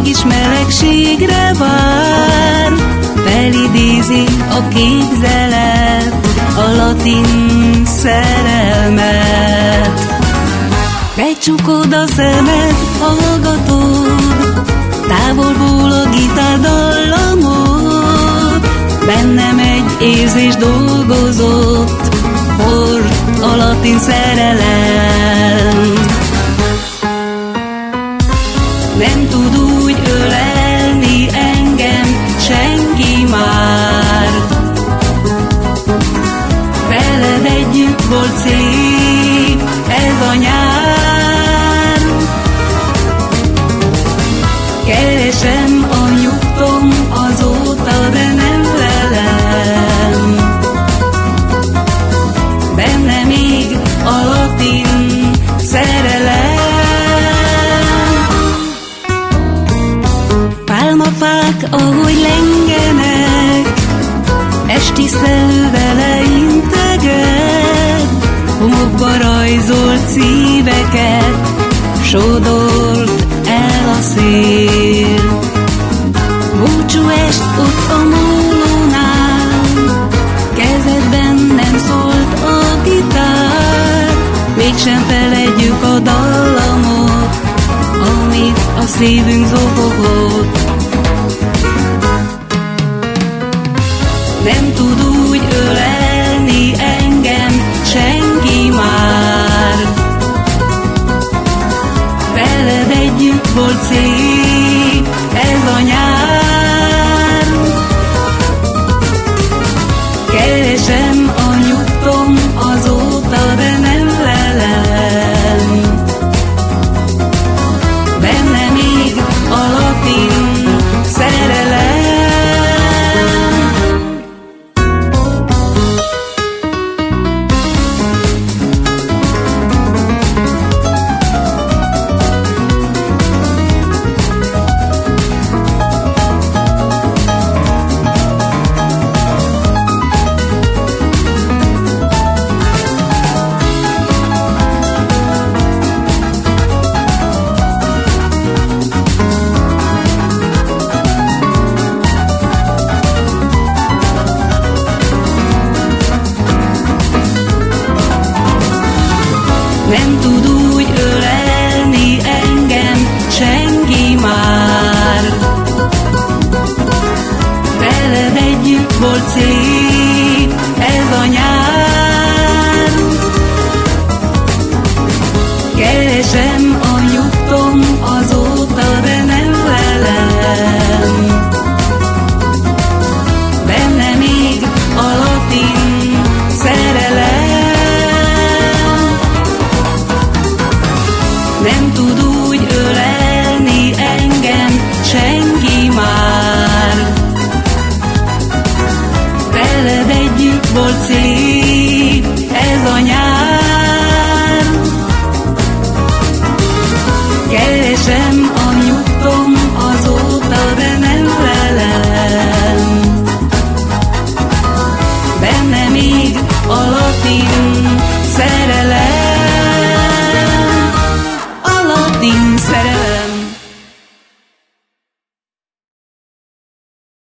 mégis melegségre vár. Felidézi a képzelet a latin szerelmet. Becsukod a szemed, hallgatod távolból a gitár dallamot. Bennem egy érzés dolgozott, hord a latin szerelem. Nem tud úgy ölelni engem senki már. Veled együtt volt szép ez a nyár. Keresem a nyugtom azóta, de nem lelem. Benne még a latin szerelem. Pálmafák, ahogy lengenek, esti szellő vele integet. Homokba rajzolt szíveket sódolt el a szél. Búcsú est ott a mólónál, kezedben nem szólt a gitár. Mégsem feledjük a dallamot, amit a szívünk zokogott. Nem tud úgy ölelni engem senki már. Veled együtt volt szép ez a nyár. Keresem a nyugtom azóta, de nem lelem. Benne még a latin szerelem. Nem tud úgy ölelni engem senki már. Veled együtt volt szép ez a nyár. Keresem a nyugtom azóta, de nem lelem. Benne még a latin szerelem. Nem tud úgy ölelni engem senki már. Veled együtt volt szép ez a nyár. Keresem a nyugtom azóta, de nem lelem. Benne még a latin szerelem. Latin